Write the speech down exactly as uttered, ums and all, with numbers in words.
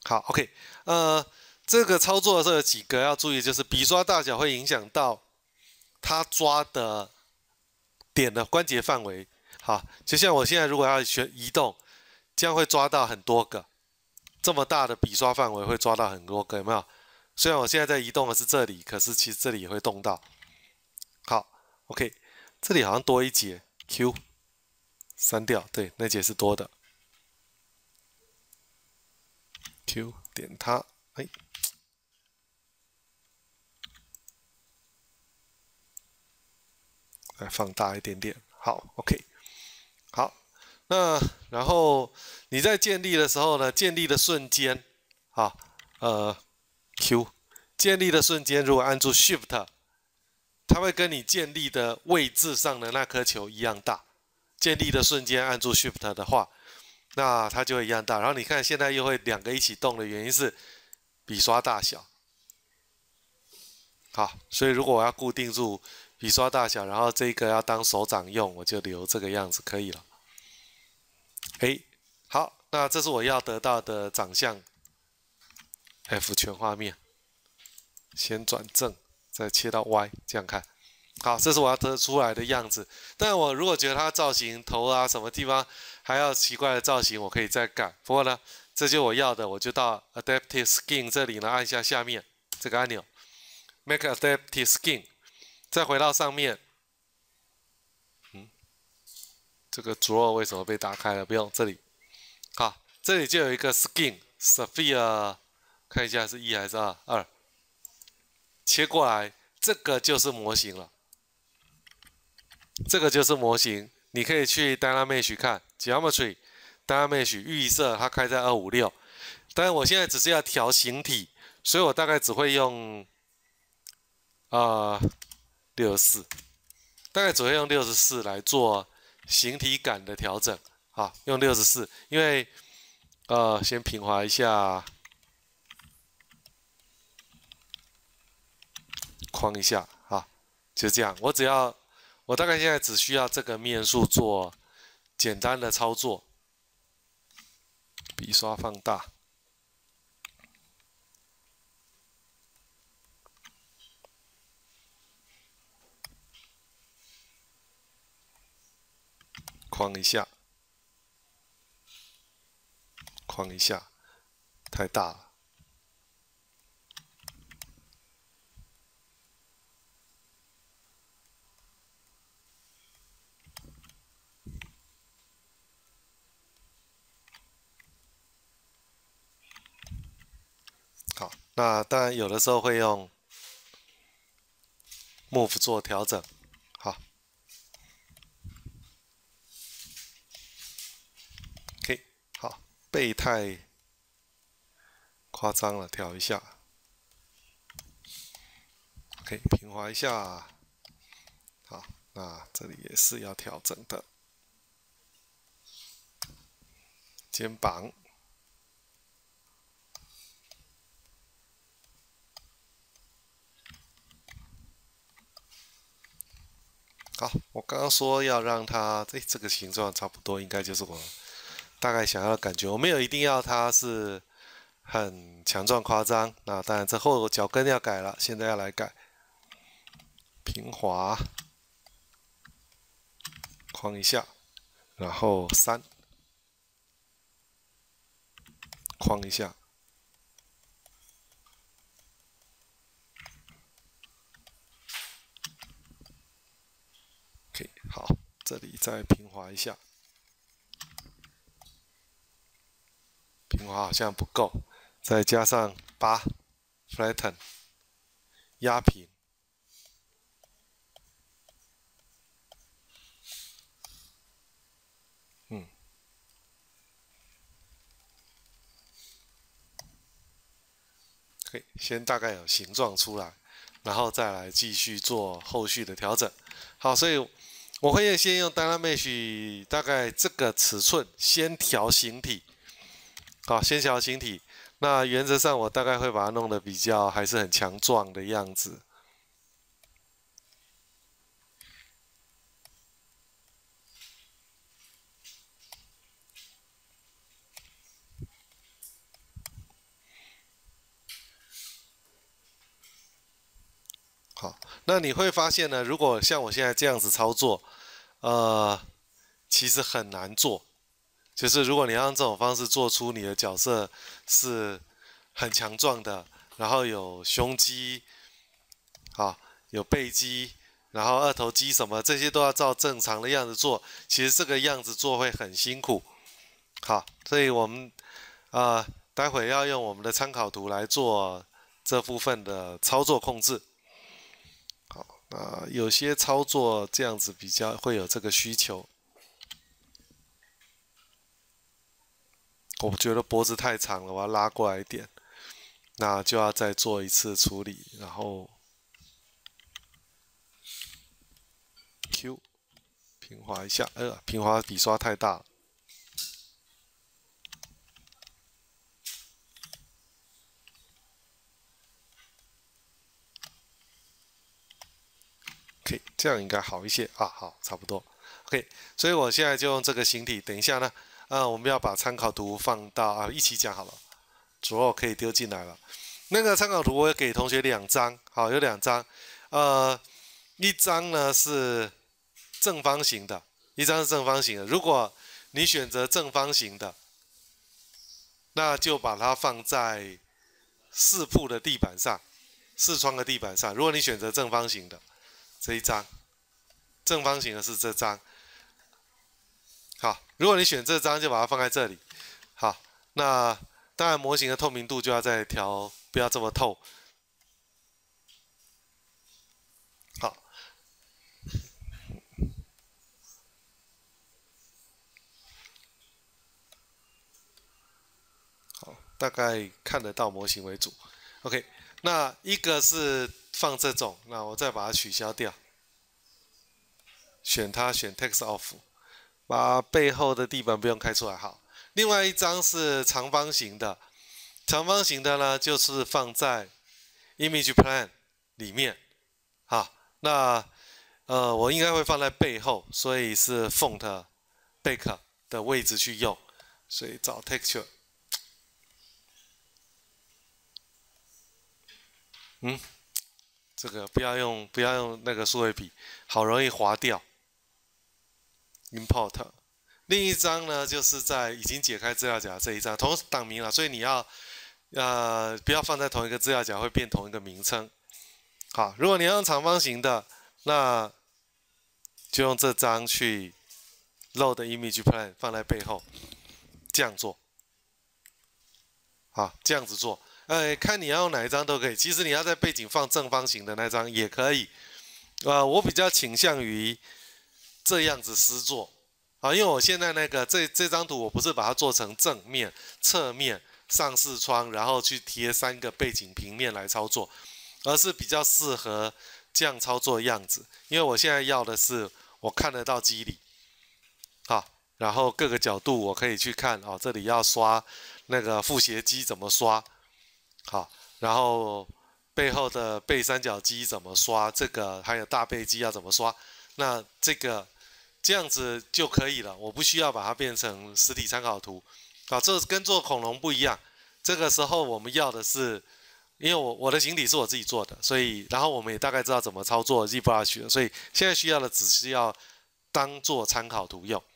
好 ，OK， 呃，这个操作的时候有几个要注意，就是笔刷大小会影响到它抓的点的关节范围。好，就像我现在如果要选移动，这样会抓到很多个，这么大的笔刷范围会抓到很多个，有没有？虽然我现在在移动的是这里，可是其实这里也会动到。好 ，OK， 这里好像多一节 Q， 删掉，对，那节是多的。Q 点它，哎，来放大一点点。好 ，OK， 好，那然后你在建立的时候呢，建立的瞬间，好，呃 ，Q， 建立的瞬间，如果按住 Shift， 它会跟你建立的位置上的那颗球一样大。建立的瞬间按住 Shift 的话，那它就会一样大。然后你看现在又会两个一起动的原因是笔刷大小。好，所以如果我要固定住笔刷大小，然后这个要当手掌用，我就留这个样子可以了。诶，好，那这是我要得到的长相 F 全画面。先转正，再切到 Y， 这样看。好，这是我要得出来的样子。但我如果觉得它造型头啊什么地方还要奇怪的造型，我可以再改。不过呢，这就我要的，我就到 Adaptive Skin 这里呢，按一下下面这个按钮 ，Make Adaptive Skin， 再回到上面。嗯，这个 Draw 为什么被打开了？不用，这里。好，这里就有一个 Skin Sphere， 看一下是一还是二？二。切过来，这个就是模型了。这个就是模型，你可以去 Dynamesh 看 Geometry，Dynamesh 预设它开在二五六，但是我现在只是要调形体，所以我大概只会用啊六十四，大概只会用六十四来做形体感的调整。好，用六十四，因为呃先平滑一下，框一下，好，就这样，我只要。我大概现在只需要这个面数做简单的操作，笔刷放大，框一下，框一下，太大了。好，那当然有的时候会用 Move 做调整。好 ，OK， 好，背太夸张了，调一下。OK， 平滑一下。好，那这里也是要调整的。肩膀。好，我刚刚说要让它，哎，这个形状差不多，应该就是我大概想要的感觉。我没有一定要它是很强壮夸张。那当然，这后脚跟要改了，现在要来改。平滑，框一下，然后三，框一下。OK， 好，这里再平滑一下。平滑好像不够，再加上八 ，flatten， 压平。嗯。可以，先大概有形状出来，然后再来继续做后续的调整。好，所以我会先用 Dynamesh 大概这个尺寸先调形体。好，先调形体。那原则上我大概会把它弄得比较还是很强壮的样子。 好，那你会发现呢，如果像我现在这样子操作，呃，其实很难做。就是如果你要用这种方式做出你的角色是很强壮的，然后有胸肌，啊，有背肌，然后二头肌什么这些都要照正常的样子做，其实这个样子做会很辛苦。好，所以我们啊、呃，待会要用我们的参考图来做这部分的操作控制。好，那有些操作这样子比较会有这个需求。我觉得脖子太长了，我要拉过来一点，那就要再做一次处理，然后 Q 平滑一下，呃，平滑笔刷太大了。OK， 这样应该好一些啊，好，差不多。OK， 所以我现在就用这个形体，等一下呢。啊，我们要把参考图放到啊，一起讲好了，左右可以丢进来了。那个参考图我也给同学两张，好，有两张，呃，一张呢是正方形的，一张是正方形的。如果你选择正方形的，那就把它放在四铺的地板上，四窗的地板上。如果你选择正方形的这一张，正方形的是这张。好，如果你选这张，就把它放在这里。好，那当然模型的透明度就要再调，不要这么透。好，好，大概看得到模型为主。OK， 那一个是放这种，那我再把它取消掉，选它，选 Text Off。把背后的地板不用开出来，好。另外一张是长方形的，长方形的呢就是放在 Image Plan 里面，好，那呃我应该会放在背后，所以是 Font Back 的位置去用，所以找 Texture， 嗯，这个不要用不要用那个数位笔，好容易滑掉。Import， 另一张呢，就是在已经解开资料夹这一张，同档名了，所以你要呃不要放在同一个资料夹，会变同一个名称。好，如果你要用长方形的，那就用这张去 load image plan 放在背后，这样做。好，这样子做，呃，看你要用哪一张都可以。其实你要在背景放正方形的那张也可以。呃，我比较倾向于这样子施作，啊，因为我现在那个这这张图我不是把它做成正面、侧面、上视窗，然后去贴三个背景平面来操作，而是比较适合这样操作的样子。因为我现在要的是我看得到肌理，好，然后各个角度我可以去看，哦，这里要刷那个腹斜肌怎么刷，好，然后背后的背三角肌怎么刷，这个还有大背肌要怎么刷，那这个。这样子就可以了，我不需要把它变成实体参考图，啊，这跟做恐龙不一样。这个时候我们要的是，因为我我的形体是我自己做的，所以然后我们也大概知道怎么操作 ZBrush 了，所以现在需要的只是要当做参考图用。